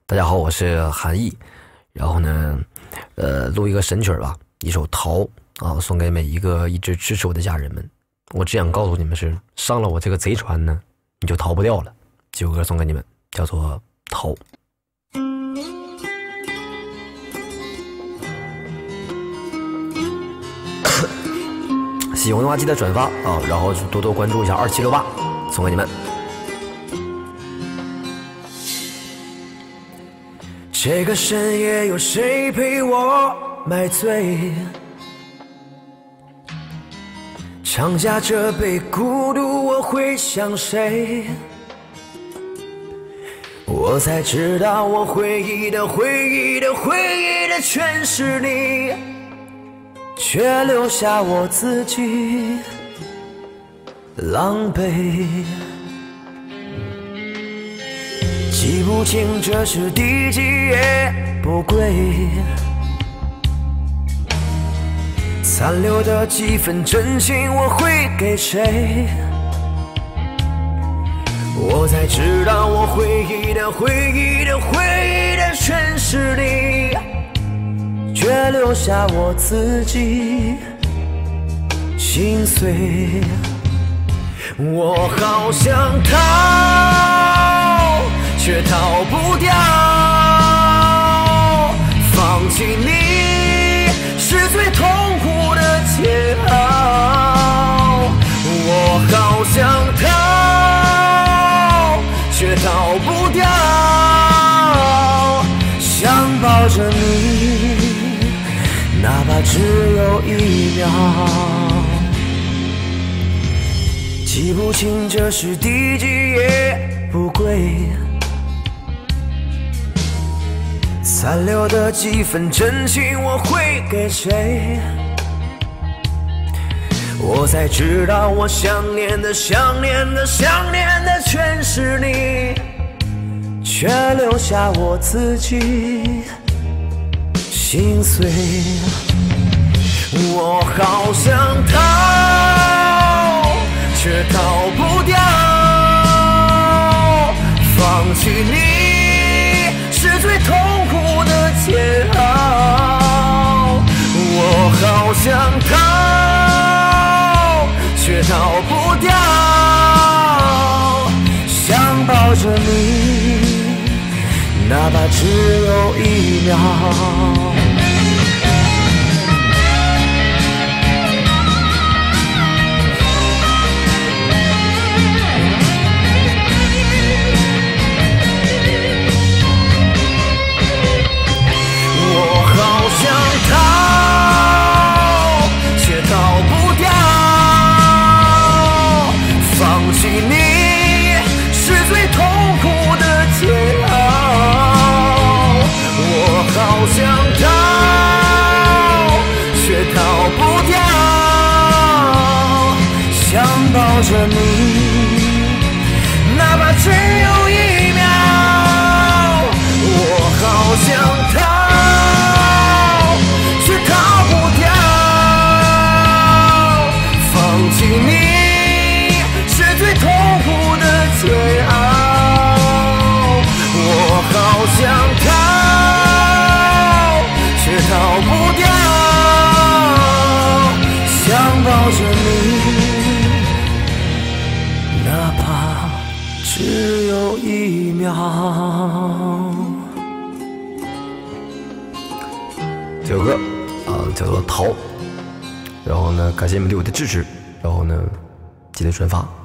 大家好，我是韩毅。然后呢，录一个神曲吧，一首《逃》啊，送给每一个一直支持我的家人们。我只想告诉你们是，上了我这个贼船呢，你就逃不掉了。这首歌送给你们，叫做《逃》。喜欢的话记得转发啊，然后多多关注一下2768，送给你们。这个深夜有谁陪我买醉？尝下这杯孤独，我会想谁？我才知道，我回忆的全是你，却留下我自己狼狈。记不清这是第几夜不归，残留的几分真心我会给谁？我才知道，我回忆的全是你，却留下我自己心碎。我好想逃，却逃不掉，放弃你是最痛苦的煎熬。我好想逃，却逃不掉，想抱着你，哪怕只有1秒。记不清这是第几夜不归，残留的几分真心我会给谁？我才知道，我想念的全是你，却留下我自己心碎。我好想逃，却逃不掉，放弃你是最痛苦的煎熬。我好想逃，却逃不掉，想抱着你，哪怕只有1秒。好想逃，却逃不掉，想抱着你，哪怕只有1秒。我好想逃，却逃不掉，放弃你是最痛苦的煎熬。我好想逃，逃不掉，想抱着你，哪怕只有1秒。这首歌叫做《逃》，然后呢，感谢你们对我的支持，然后呢，记得转发。